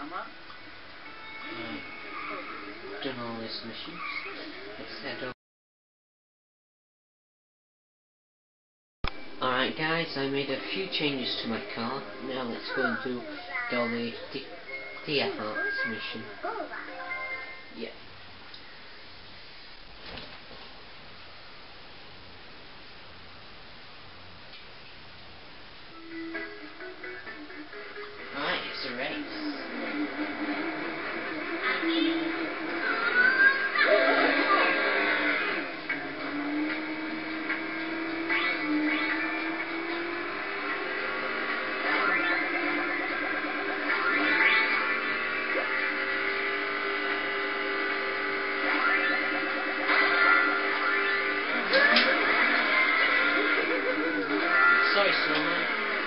Done all these missions. Let's head over. Alright guys, I made a few changes to my car. Now let's go and do the DFR's mission. Yeah. Alright, it's a race. Sorry, Snowman.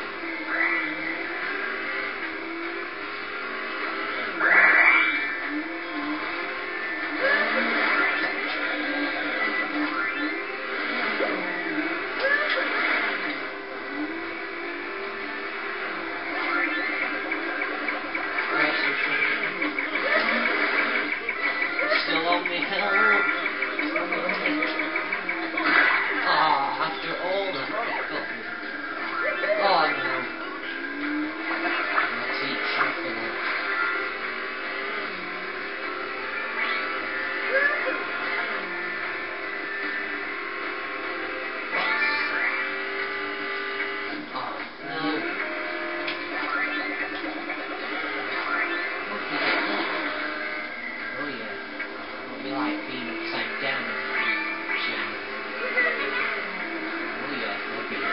Still on me, help! Oh, after all that, that got me. Oh no. I'll teach you for that. Oh no. What did you get that? Oh yeah. What we like being upside down. Shiny. Oh yeah, that'll be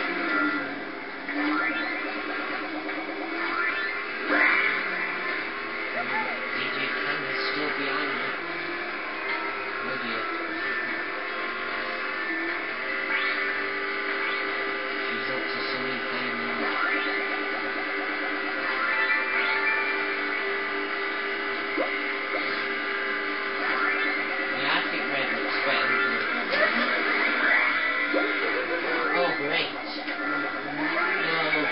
DJ Candace still behind me. Oh dear. She's up to something fine now. Yeah, I think red looks better than blue. Oh great. No.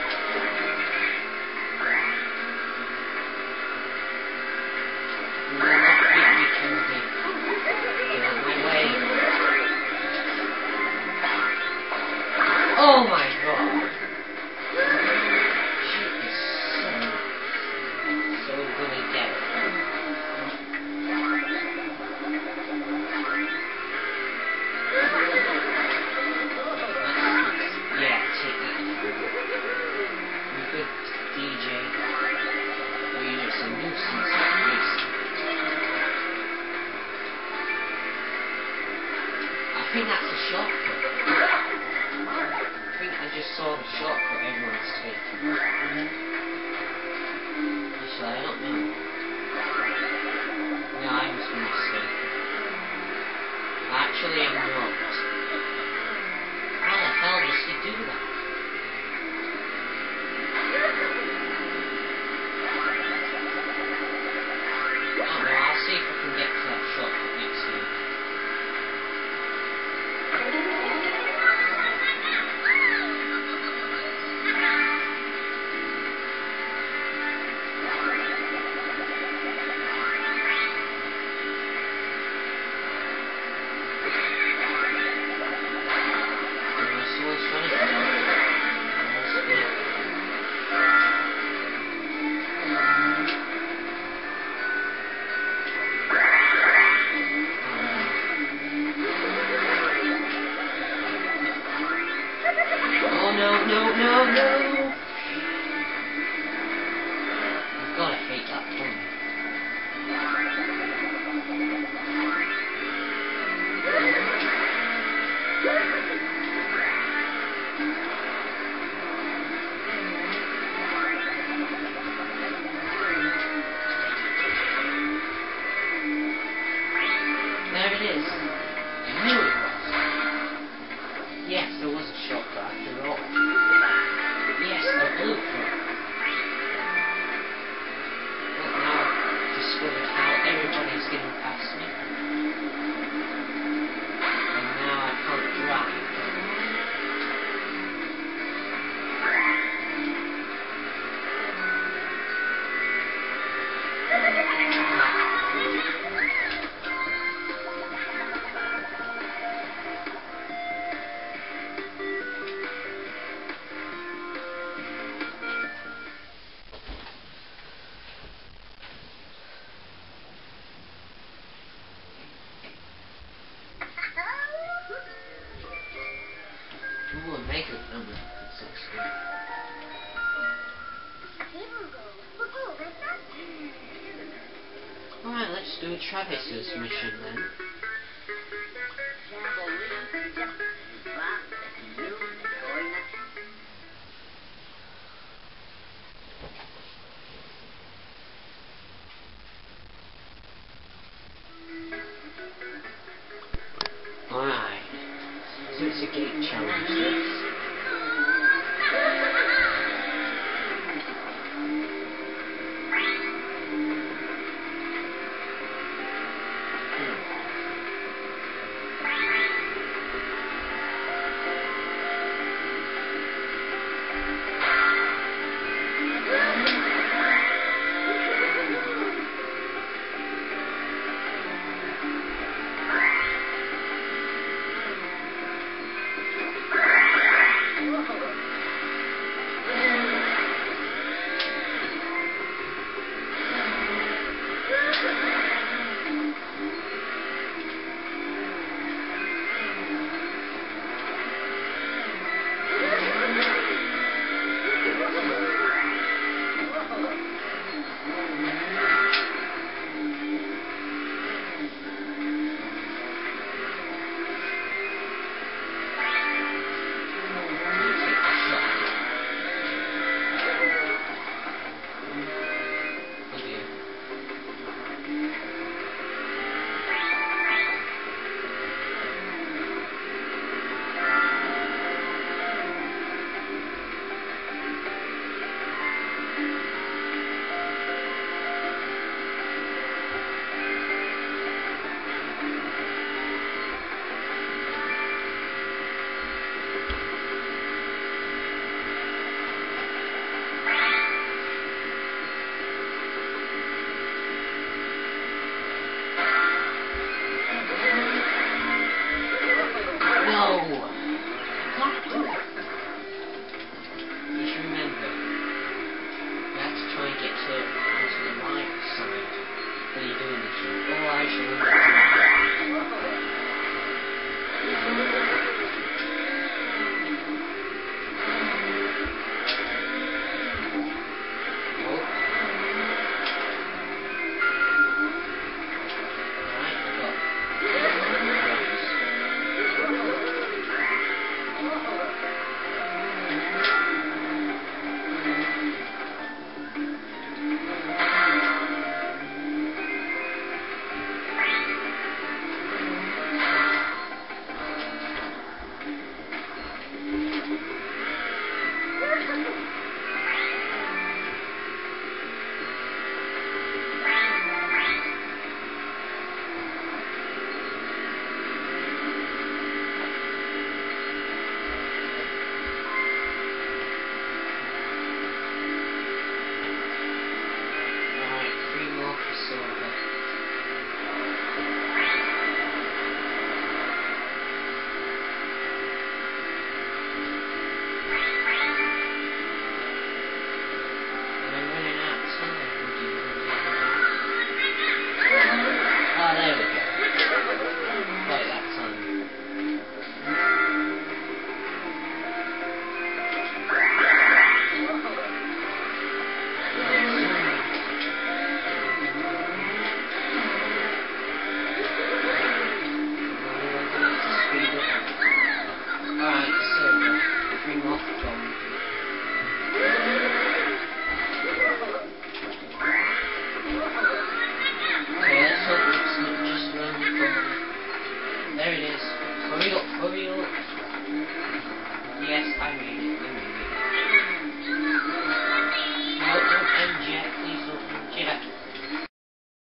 Oh my god! She is so gonna get it. Yeah, take that. You good DJ. Or you're just a nuisance racing. I think that's a shortcut. I think I just saw the shortcut everyone's taking. Actually, I don't know. No, I must be mistaken. Actually, I'm not. How the hell does he do that? Oh no, I'll see if I can get to that shortcut next week. No! I've got to hate that one. There it is. I knew it was. Yes, there was a shortcut after all. Yes. Alright, let's do a Travis's mission then.